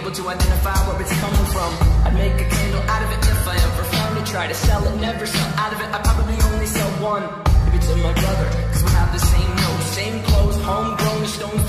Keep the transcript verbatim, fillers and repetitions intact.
able to identify where it's coming from. I'd make a candle out of it if I ever found it. Try to sell it, never sell out of it. I probably only sell one. Maybe to my brother, cause we have the same nose, same clothes, homegrown, stones